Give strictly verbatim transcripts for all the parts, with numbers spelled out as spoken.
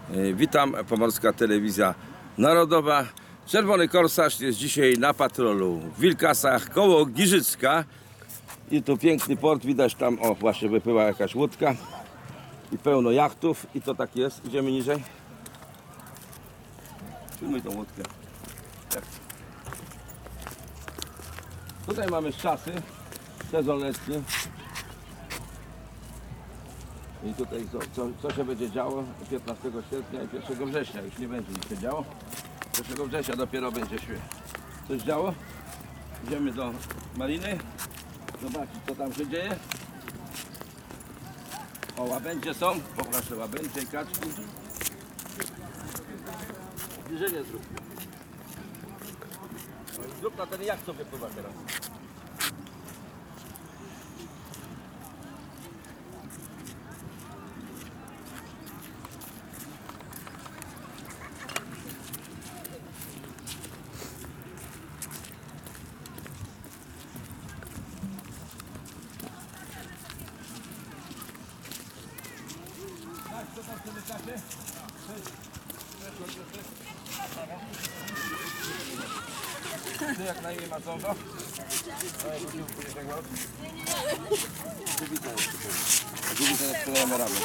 Witam, Pomorska Telewizja Narodowa. Czerwony Korsarz jest dzisiaj na patrolu w Wilkasach koło Giżycka. I tu piękny port, widać tam, o właśnie wypływa jakaś łódka. I pełno jachtów i to tak jest. Idziemy niżej. Filmuj tą łódkę. Tak. Tutaj mamy czasy, sezon letni. I tutaj co, co, co się będzie działo piętnastego sierpnia i pierwszego września. Już nie będzie nic się działo. pierwszego września dopiero będzie się coś działo. Idziemy do mariny. Zobaczyć, co tam się dzieje. O, łabędzie są. Poproszę łabędzie i kaczki. Zbliżenie zrób. Zrób na ten jak co wypływa teraz. Co tam przemykacie? Ty jak na imię Macondo? Gubica jest tutaj. Gubica jak sprzedajemy ramy.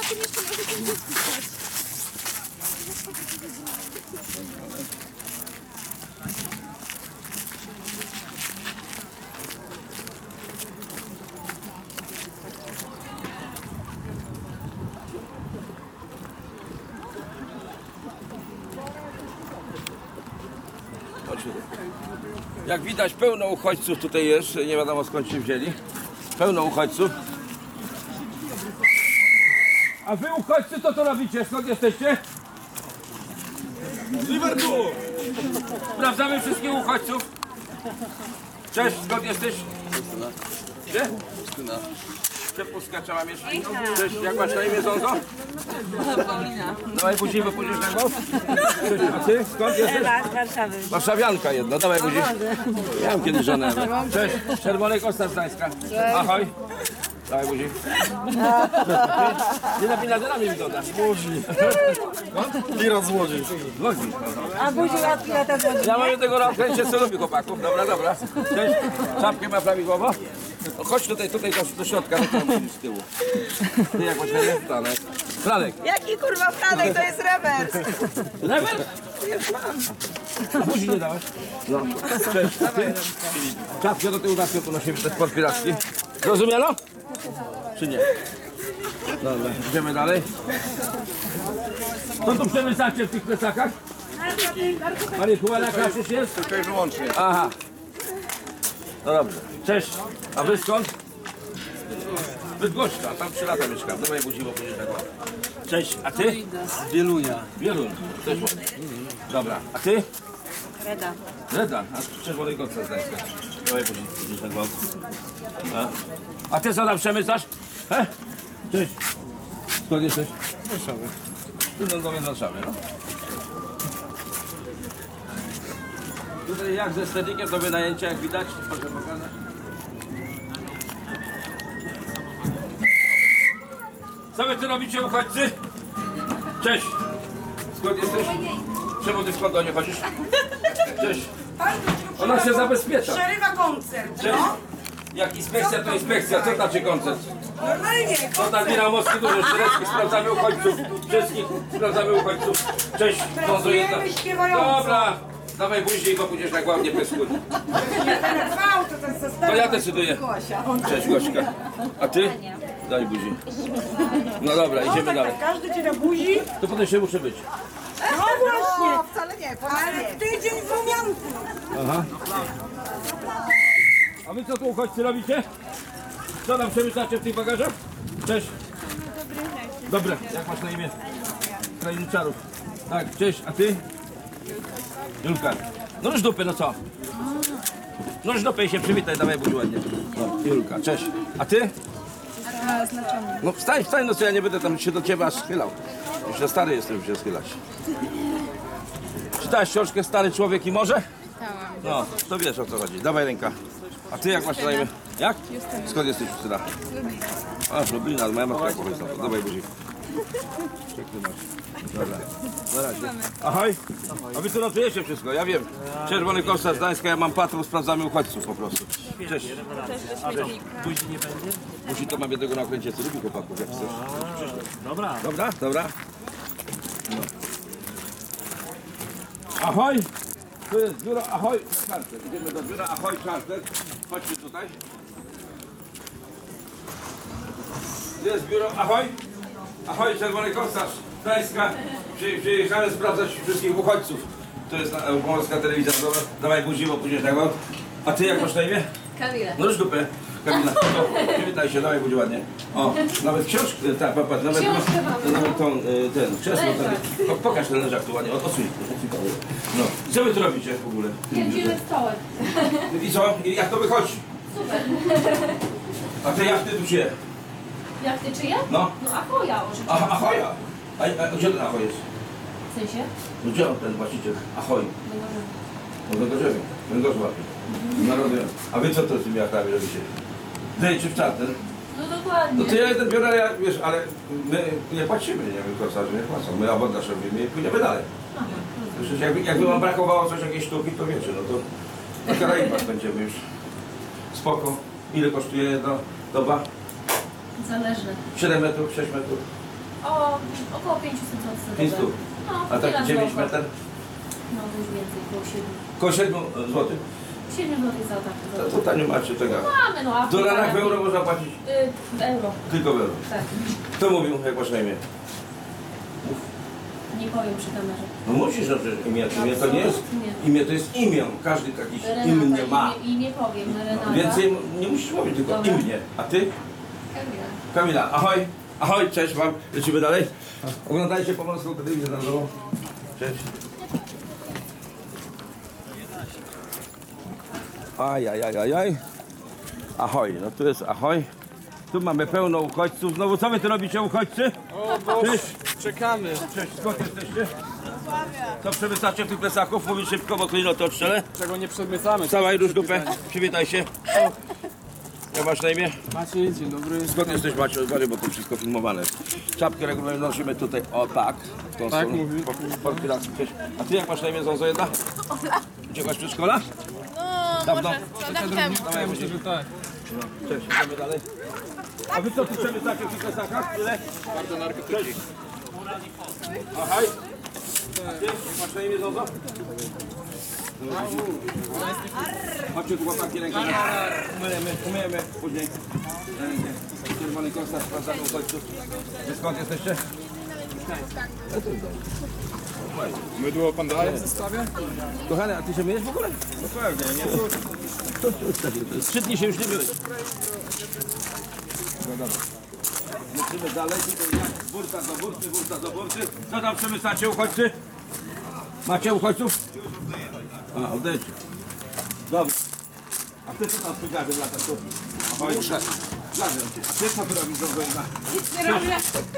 Jak widać, pełno uchodźców tutaj jest, nie wiadomo skąd się wzięli. Pełno uchodźców. A wy uchodźcy to co robicie? Skąd jesteście? Z Liverpoolu! Sprawdzamy wszystkich uchodźców. Cześć, skąd jesteś? Gdzie? Pustyna. Przepustka trzeba mieć. Cześć, jak masz na imię, Zonzo? Paulina. Dawaj później, bo pójdziesz na głos. Cześć, a ty? Skąd jesteś? Ewa z Warszawy. Warszawianka jedna, dawaj później. Ja mam kiedyś żonę. Cześć, Czerwony Korsarz z Gdańska. Ahoj. Dawaj później. Nie napina dynami wygląda. Z Łodzi. Lira z Łodzi. Z Łodzi. A buzi łatwiej lata z Łodzi. Ja mam tego rękę, co lubi chłopaków. Dobra, dobra. Cześć. Czapkę ma prawidłowo. No, chodź tutaj, tutaj do, do środka, no tam z tyłu. Ty jak masz na imię? Franek. Franek. Jaki kurwa Franek, to jest rewers. Rewers? Buzi nie dałeś? No. Cześć. A ty? Czapkę do tyłu zawsze ponosimy, to jest sport piracki. Zrozumiano? Czy nie? Dobra, idziemy dalej. Co tu przemyślacie w tych plecakach? Marihuana, kaszysz jest? Tylko i wyłącznie. Aha. No dobrze. Cześć. A wy skąd? Bydgoszcz, a tam trzy lata mieszkam. Dawaj buzi, bo pójdziesz tak ładnie. Cześć. A ty? Z Wielunia. Wieluń. Też ładnie. Dobra. A ty? Reda. Reda. A z Czerwonej Korsarz z Gdańska. Dawaj buzi, pójdziesz tak ładnie. A? A ty co tam przemyślasz? He? Cześć. Skąd jesteś? Warszawy. Tu lądowy z Warszawy, no. Tutaj jak ze stedikiem do wynajęcia, jak widać, proszę pokazać. Co wy tu robicie, uchodźcy? Cześć. Skąd jesteś? Czemu ty skąd do nie chodzisz? Cześć. Ona się zabezpiecza. Przerywa koncert, Cześć. no. Jak inspekcja, to inspekcja. Co znaczy koncert? Normalnie, To koncert. tak na mostki dużo, Szczereckich, sprawdzamy uchodźców. Wszystkich sprawdzamy uchodźców. Cześć. Zązo jedna. śpiewająco. Dobra. Dawaj później, bo pójdziesz tak ładnie bez skóry. Ten fał, to ten zostawił. To ja decyduję. Cześć Gośka. A ty? Daj buzi. No dobra, idziemy dalej. Każdy cię na buzi. To potem się muszę być. No właśnie. Wcale nie, Ale tydzień w rumianku. Aha. A wy co tu uchodźcy robicie? Co tam przemyślacie w tych bagażach? Cześć. Dobre. Jak masz na imię? Krainy czarów. Tak, cześć. A ty? Julka. No już dupy, no co? No już dupy i się przywitaj, dawaj buzi ładnie. No, Julka, cześć. A ty? No wstań, wstań, no co ja nie będę tam się do ciebie aż schylał. Już za stary jestem, żeby się schylać. Czytałaś książkę Stary Człowiek i Morze? No, to wiesz o co chodzi. Dawaj ręka. A ty jak masz na imię? Jak? Skąd jesteś, Justyna? A, z Lublina, moja matka powiedz na to. Dawaj buzi. Jak ty masz? Dobra, na razie. Ahoj. A wy tu notujecie wszystko, ja wiem. Czerwony Korsarz Gdańska, ja mam patrol, sprawdzamy uchodźców po prostu. Cześć. Buzi nie będzie? Musi to mam jednego na okręcie, co lubi chłopaków, jak chcesz. Dobra. Dobra, dobra. No. Ahoj! To jest biuro Ahoj Charter. Idziemy do biura Ahoj Charter. Chodźcie tutaj. To jest biuro Ahoj. Ahoj, Czerwony Korsarz Gdańska. Przy, przyjechałem sprawdzać wszystkich uchodźców. To jest na- Pomorska Telewizja. Dobra, dawaj buzi, bo później tak. A ty jak masz na imię? Kamila. No już dupę. Kamila, to, przywitaj się, dawaj, budź ładnie. O, nawet książkę, tak, patrz, nawet, nawet tą, y, ten, krzesło, tak, po, pokaż ten leżak tu ładnie, o, odsuń, odsuń to. No, co wy tu robicie w ogóle? Kręcimy stołek. I co? I jak to wychodzi? Super. A te jachty tu gdzie? Jak ty czyje? No. No Achoja oczywiście. A, Ahoja. A, a gdzie ten Ahoj jest? W sensie? No gdzie on, ten właściciel? Ahoj. No może. No do Gorzewie, węgorz łapie. Narodują. A wy co to z tymi jachtami robicie? Dej czy w czarter? No dokładnie. No to ja jeden biorę, ja, wiesz, ale my nie płacimy, nie wiem, korsarze nie płacą. My abordaż robimy i pójdziemy dalej. Przecież jakby, jakby wam brakowało coś, jakiejś sztuki, to wiecie, no to na Karaibach będziemy już. Spoko. Ile kosztuje jedna doba? Zależne. siedem metrów, sześć metrów? O, około pięćset złotych. pięć stóp. No, A tak chwila dziewięć złota. metrów? No, już więcej, około siedmiu. Koło siedmiu złotych? siedmiu złotych za tak. To, to tanio macie tego. Mamy, no a W dolarach w euro można płacić Y, w euro, tylko w euro. tak. Kto mówił, jak masz na imię? Nie powiem przy kamerze. No musisz, no przecież imię, imię to nie jest, Absolutnie. imię to jest imię. Każdy jakiś Renata, imię ma. imię, imię powiem, Renata. Więcej nie musisz mówić, tylko Dobra. imię. A ty? Kamila. Kamila, ahoj. Ahoj, cześć wam. Lecimy dalej. Oglądajcie Pomorską Telewizję Narodową. Cześć. Aj, aj, aj, aj, aj. Ahoj, no tu jest ahoj. Tu mamy pełno uchodźców. Znowu, co wy tu robicie, uchodźcy? O, bo Cześć. czekamy. Cześć, skąd jesteście? Co przemycacie w tych plecaków? Mówić szybko, bo klinoty odstrzelę. Czego nie przemycamy. Cała już dupę. Przywitaj się. Jak masz na imię? Maciej, dzień dobry. Skąd jesteś, Maciu? Uważaj, bo to wszystko filmowane. Czapkę regularnie nosimy tutaj, o tak. W tą Tak stronę. mówi. Po, po, po, cześć. A ty jak masz na imię, Zonzo jedna? Uciekłaś z przedszkola? No, Dawno? może rok temu. Dawaj, Myślę, że tak. Cześć, idziemy dalej. A wy co tu przemycacie w tych plecakach? Ile? Bardzo narkotyki. Ahaj. A ty jak masz na imię, Zonzo? Chodźcie tu chłopaki, rękę. Umyjemy, umyjemy później. Rękę. Czerwony Korsarz, sprawdzamy uchodźców. Wy skąd jesteście? Mydło pan daje w zestawie? Kochany, a ty się myjesz w ogóle? No pewnie, nie? Trzy dni się już nie myłeś. No dobra. Lecimy dalej, tutaj jak z burta do burty, burta do burty. Co tam przemyślacie, uchodźcy? Macie uchodźców? A, odejdźcie. Dobra. A ty co tam z pygarzem latasz tu? Ahoj. Muszę. Zgadzam cię. A ty co ty robisz, Zonzo jedna? Nic nie robię.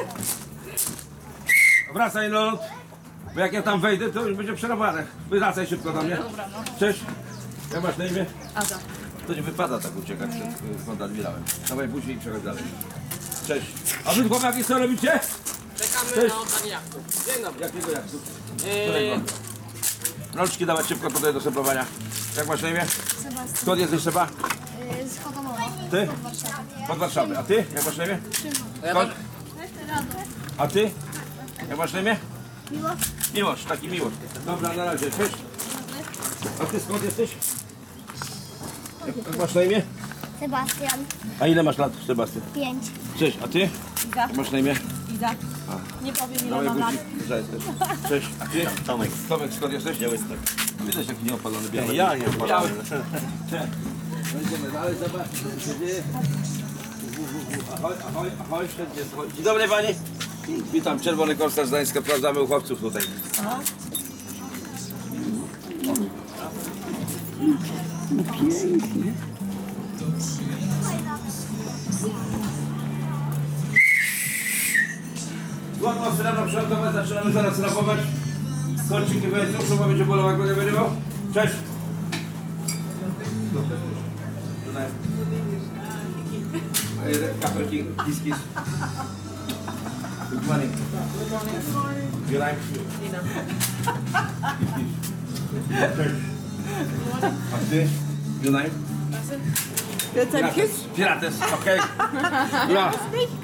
Wracaj na ląd, bo jak ja tam wejdę, to już będzie przerwane. Wracaj szybko do mnie. Cześć. Jak masz na imię? Ada. To nie wypada tak uciekać przed skąd admirałem. Dawaj buzi i przechodź dalej. Cześć. A wy chłopaki co robicie? Czekamy na oddanie jachtu. Dzień dobry. Jakiego jachtu? Eee, Którego? Rączki dawać szybko tutaj do seplowania. Jak masz na imię? Sebastian. Skąd jesteś Seba? Y, Z Chodomowa. Ty? Warszawa. Pod Warszawy. A ty? Jak masz na imię? Skąd? A ty? Jak masz na imię? Miłość. Miłosz, taki miłość. Dobra, na razie. Cześć. A ty skąd jesteś? Jak, jak masz na imię? Sebastian. A ile masz lat, Sebastian? Pięć. Cześć, a ty? Iza. Jak masz na imię? Iza. Nie powiem ile Dawaj mam lat. buzi. Za jesteś. Cześć, a ty? Tomek. Tomek, skąd jesteś? Ja jestem. Widać taki nieopalony biały. Ja nie opalony. Będziemy dalej zobaczyć, co się dzieje. Ahoj, ahoj, ahoj, wszędzie schodzi. Dzień dobry panie. Witam, Czerwony Korsarz Gdańska, sprawdzamy uchodźców tutaj. Złotą srebrną przeładować, zaczynamy zaraz rapować. Kolczyki wyjdą, szuba będzie bolał, jak go nie wyrywał. Cześć. Kafelki, kis, kis. Good morning. Your name? Cześć. A ty? Your name? Pirates. Pirates, okej. Ja.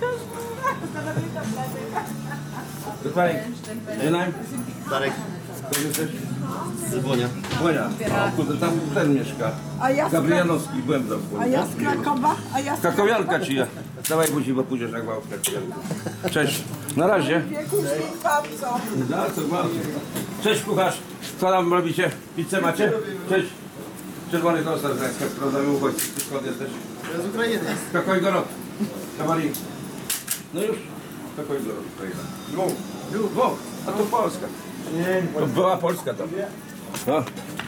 Good morning. Your name? Darek Kto jesteś? z Błonia. Błonia. O kurde, tam ten mieszka. A ja z, Krak- Gabrielowski, byłem w domku. a ja z Krakowa, a ja z Krakowianka ci ja. Dawaj buzi, bo pójdziesz jak małą krakowiankę. Cześć. Na razie. Wiekusznik babco. No, co bardzo. Cześć kucharz. Co tam robicie? Pizzę macie? Cześć. Czerwony toster z Gdańska. Sprawdzamy uchodźcy. Ty skąd jesteś? Z Ukrainy. Kakojgorod. Kawali. No już. Kakojgorod. Ukraina. Lwów. Lwów. A to Polska. To była Polska tam. No.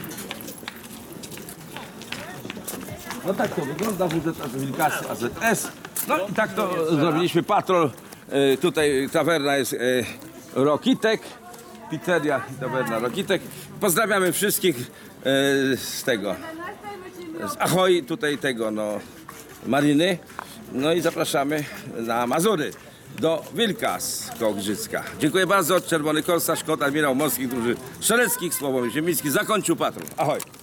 No tak to wygląda W Z S Wilkasy A Z S. No i tak to zrobiliśmy patrol. E, tutaj tawerna jest e, Rokitek. Pizzeria i tawerna Rokitek. Pozdrawiamy wszystkich e, z tego. Z Ahoj, tutaj tego no Mariny. No i zapraszamy na Mazury. Do Wilkas koło Grzycka. Dziękuję bardzo. Czerwony Korsarz, kot admirał morskich drużyn strzeleckich Sławomir Ziemiński zakończył patrol. Ahoj.